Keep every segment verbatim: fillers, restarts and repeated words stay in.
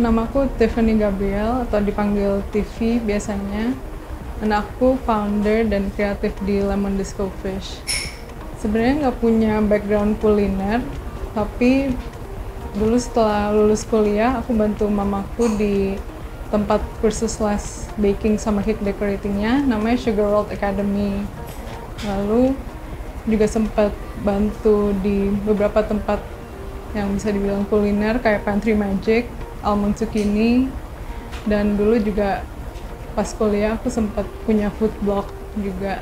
namaku Tiffany Gabriel atau dipanggil Tiffy biasanya. Dan aku founder dan kreatif di Lemon Disco Fish. Sebenarnya nggak punya background kuliner, tapi dulu setelah lulus kuliah aku bantu mamaku di tempat kursus les baking sama cake decoratingnya, namanya Sugar World Academy. Lalu juga sempat bantu di beberapa tempat yang bisa dibilang kuliner kayak Pantry Magic, Almond Zucchini, dan dulu juga pas kuliah aku sempat punya food blog juga.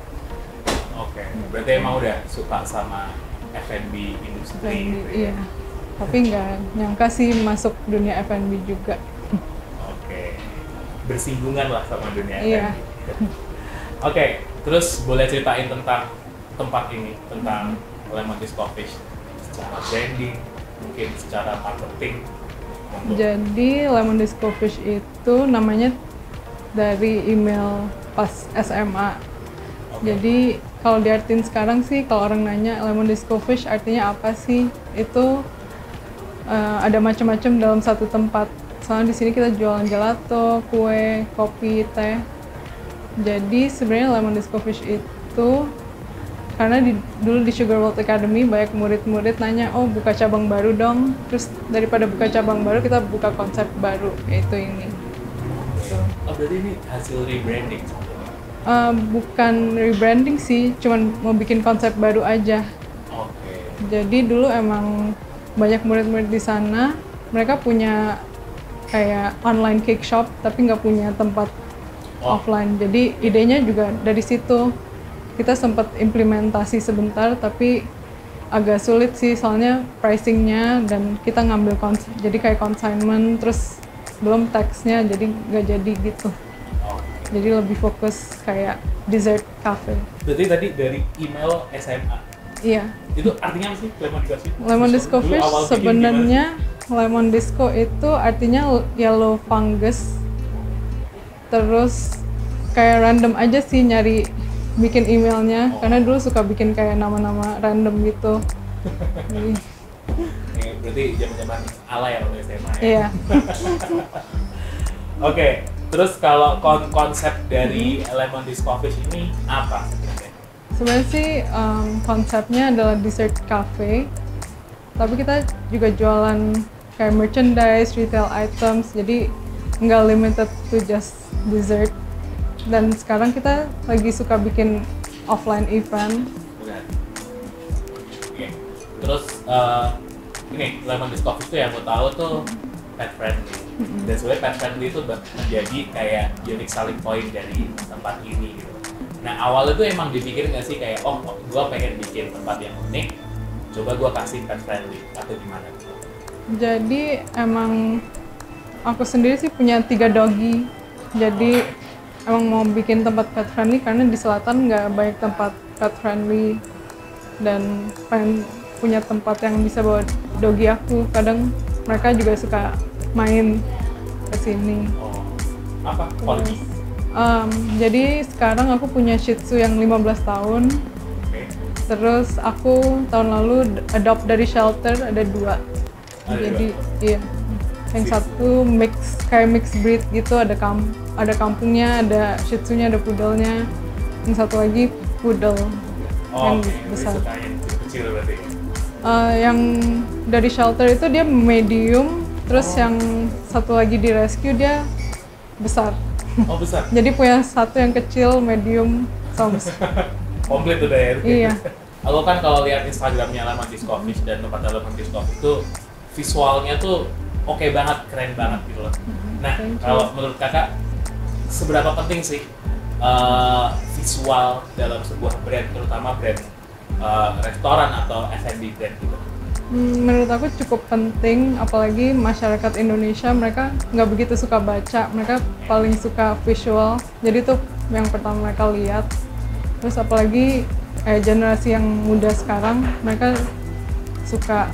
Oke, berarti emang udah suka sama F and B industri gitu ya? Iya, tapi nggak nyangka sih masuk dunia F and B juga. Oke, bersinggungan lah sama dunia Iya. F and B. Oke, terus boleh ceritain tentang tempat ini, tentang Lemon Disco Fish secara branding, mungkin secara marketing. Monggo. Jadi Lemon Disco Fish itu namanya dari email pas S M A. Oke. Jadi kalau diartin sekarang sih, kalau orang nanya Lemon Disco Fish artinya apa sih? Itu uh, ada macam-macam dalam satu tempat. Soalnya di sini kita jualan gelato, kue, kopi, teh. Jadi sebenarnya Lemon Disco Fish itu karena di, dulu di Sugar World Academy banyak murid-murid nanya, oh buka cabang baru dong. Terus daripada buka cabang baru kita buka konsep baru, yaitu ini. Gitu. Oh, berarti ini hasil rebranding sebetulnya? Uh, bukan rebranding sih, cuman mau bikin konsep baru aja. Oke. Jadi dulu emang banyak murid-murid di sana, mereka punya kayak online cake shop tapi nggak punya tempat Oh. offline. Jadi idenya juga dari situ. Kita sempat implementasi sebentar tapi agak sulit sih soalnya pricingnya, dan kita ngambil kons jadi kayak consignment, terus belum taxnya jadi nggak jadi gitu. Oke. Jadi lebih fokus kayak dessert cafe. Berarti tadi dari email S M A. Iya. Itu artinya apa sih Lemon Disco Fish? Lemon Disco Dulu Fish awal bikin sebenarnya lemon disco itu artinya yellow fungus. Terus kayak random aja sih nyari bikin emailnya, Oh. karena dulu suka bikin kayak nama-nama random gitu. Jadi, gimana? Eh, berarti zaman-zaman ala ya waktu S M A ya? iya. Oke, terus kalau kon- konsep dari Lemon Disco Fish ini apa sebenarnya? Sebenarnya sih um, konsepnya adalah dessert cafe, tapi kita juga jualan kayak merchandise, retail items, jadi nggak limited to just dessert. Dan sekarang kita lagi suka bikin offline event. Bukan. Oke, terus eh, ini Lemon Disco Fish tuh yang aku tahu tuh pet friendly. Dan sebenarnya pet friendly itu ber- menjadi kayak unique selling point dari tempat ini gitu. Nah awalnya tuh emang dipikir nggak sih kayak oh gua pengen bikin tempat yang unik, coba gua kasih pet friendly atau gimana gitu? Jadi emang aku sendiri sih punya tiga doggy. Jadi emang mau bikin tempat pet friendly karena di selatan nggak banyak tempat pet friendly, dan pengen punya tempat yang bisa bawa doggy aku. Kadang mereka juga suka main ke sini. Oh, apa? Corgi? Um, jadi sekarang aku punya Shih Tzu yang lima belas tahun. Oke. Terus aku tahun lalu d- adopt dari shelter ada dua. Ada Jadi dua? iya. Yang satu mix kayak mix breed gitu, ada kam ada kampungnya, ada Shih Tzu-nya, ada poodle-nya. Yang satu lagi poodle Oh, yang oke, besar. lebih suka yang kecil berarti. Uh, yang dari shelter itu dia medium, terus Oh. yang satu lagi di rescue dia besar. Oh besar? Jadi punya satu yang kecil, medium, sama besar. Komplit udah ya? Iya. Aku kan kalau lihat Instagramnya Lemon Disco Fish dan tempatnya Lemon Disco Fish itu visualnya tuh oke banget, keren banget gitu loh. Nah, Thank you. kalau menurut kakak, seberapa penting sih uh, visual dalam sebuah brand, terutama brand uh, restoran atau F and B brand gitu? Hmm, Menurut aku cukup penting, apalagi masyarakat Indonesia mereka nggak begitu suka baca, mereka paling suka visual. Jadi tuh yang pertama mereka lihat. Terus apalagi eh, generasi yang muda sekarang, mereka suka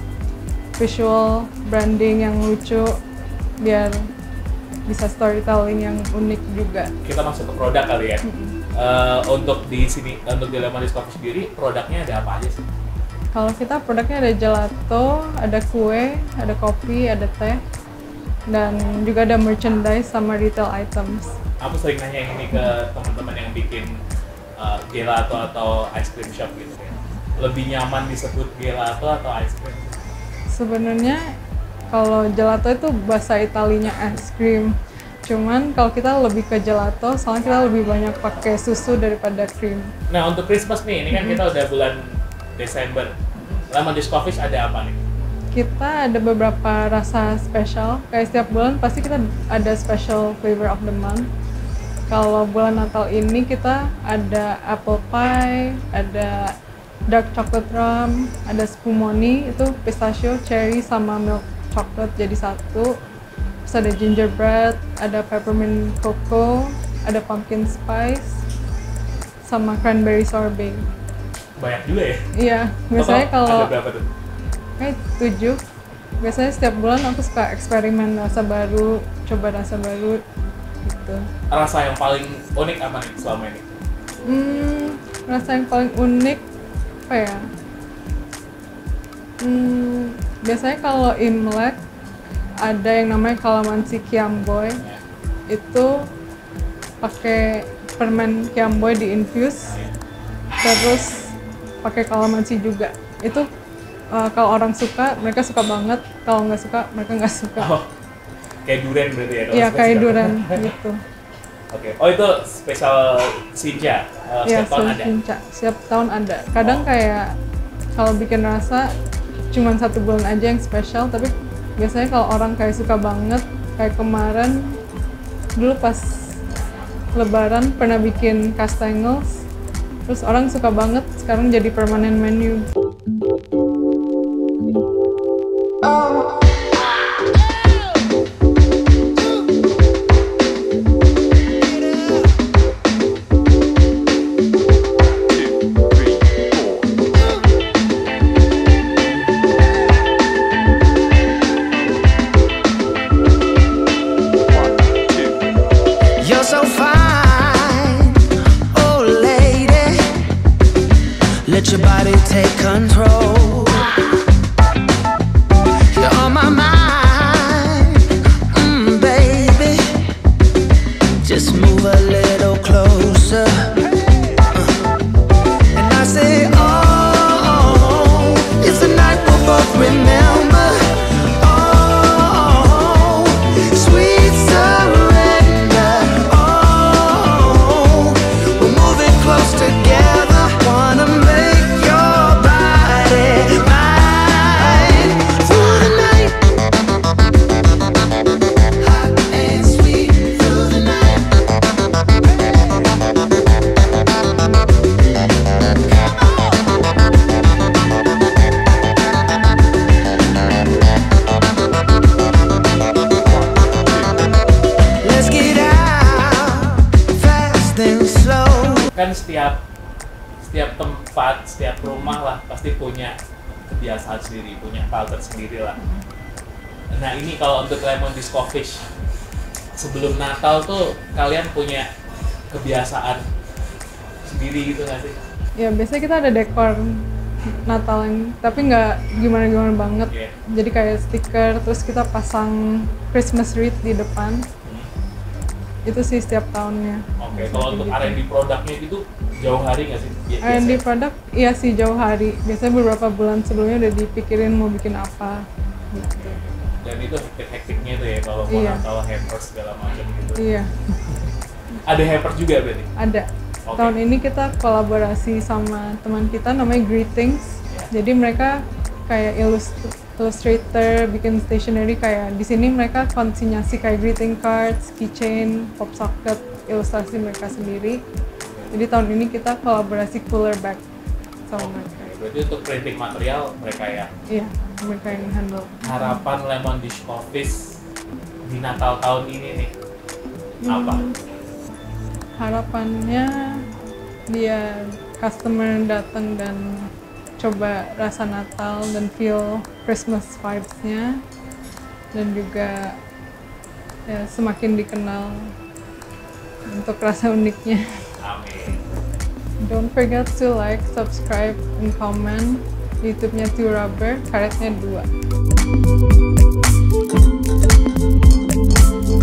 visual branding yang lucu, biar bisa storytelling yang unik juga. Kita masuk ke produk kali ya. Uh, untuk di sini, untuk di Lemon Disco Fish sendiri, produknya ada apa aja sih? Kalau kita produknya ada gelato, ada kue, ada kopi, ada teh. dan juga ada merchandise sama retail items. Aku sering nanya ini ke teman-teman yang bikin uh, gelato atau ice cream shop gitu ya. Lebih nyaman disebut gelato atau ice cream? Sebenarnya kalau gelato itu bahasa Italinya es krim. Cuman kalau kita lebih ke gelato, soalnya kita lebih banyak pakai susu daripada krim. Nah untuk Christmas nih, ini kan mm-hmm. kita udah bulan Desember. Lemon Disc Coffee ada apa nih? Kita ada beberapa rasa spesial. Kayak setiap bulan pasti kita ada special flavor of the month. Kalau bulan Natal ini kita ada apple pie, ada dark chocolate rum, ada spumoni, itu pistachio, cherry, sama milk chocolate jadi satu. Terus ada gingerbread, ada peppermint cocoa, ada pumpkin spice, sama cranberry sorbet. Banyak juga ya? Iya, biasanya Total kalau ada berapa tuh? Kayak tujuh. Biasanya setiap bulan aku suka eksperimen rasa baru, coba rasa baru gitu. Rasa yang paling unik apa nih selama ini? Hmm, rasa yang paling unik apa ya? Hmm, biasanya kalau Imlek ada yang namanya kalamansi kiamboy. Yeah. Itu pakai permen kiamboy diinfuse, Yeah. terus pakai kalamansi juga. Itu uh, kalau orang suka, mereka suka banget. Kalau nggak suka, mereka nggak suka. Oh, kayak durian berarti ya? Iya, kayak durian gitu. Oke, okay. Oh itu spesial Sinja, uh, Iya, setiap tahun ada? Sinja. Setiap tahun ada. Kadang Oh. kayak kalau bikin rasa cuman satu bulan aja yang spesial, tapi biasanya kalau orang kayak suka banget, kayak kemarin dulu pas Lebaran pernah bikin castengels, terus orang suka banget, sekarang jadi permanent menu. Oh. Let your body take control. You're on my mind, mm, baby. Just move a little closer. Uh. And I say, oh, it's the night we'll both remember. Oh, sweet surrender. Oh, we're moving close together. Wanna make kan setiap setiap tempat, setiap rumah lah pasti punya kebiasaan sendiri, punya culture sendiri lah. Nah ini kalau untuk Lemon Disc Coffee sebelum Natal tuh kalian punya kebiasaan sendiri gitu nggak sih? Ya biasanya kita ada dekor Natal yang tapi nggak gimana-gimana banget. Yeah. Jadi kayak stiker, terus kita pasang Christmas wreath di depan. Itu sih setiap tahunnya. Oke, okay. Kalau untuk R and D produknya gitu jauh hari nggak sih? R and D produk iya sih jauh hari. Biasanya beberapa bulan sebelumnya udah dipikirin mau bikin apa. Gitu. Dan itu hektik-hektiknya tuh ya kalau mau iya. Natal hampers segala macam gitu. Iya. Ada hampers juga berarti? Ada. Okay. Tahun ini kita kolaborasi sama teman kita namanya Greetings. Yeah. Jadi mereka kayak illustrator illustrator, bikin stationery kayak di sini mereka konsinyasi kayak greeting cards, keychain, pop socket, ilustrasi mereka sendiri. Jadi tahun ini kita kolaborasi cooler bag sama mereka. Berarti untuk printing material mereka ya? Iya, mereka yang handle. Harapan Lemon Disc Coffee di Natal tahun ini nih apa? Hmm, harapannya dia customer datang dan coba rasa Natal dan feel Christmas vibes-nya, dan juga ya, semakin dikenal untuk rasa uniknya. Amin. Don't forget to like, subscribe, and comment YouTube-nya Two Rubber, karetnya dua.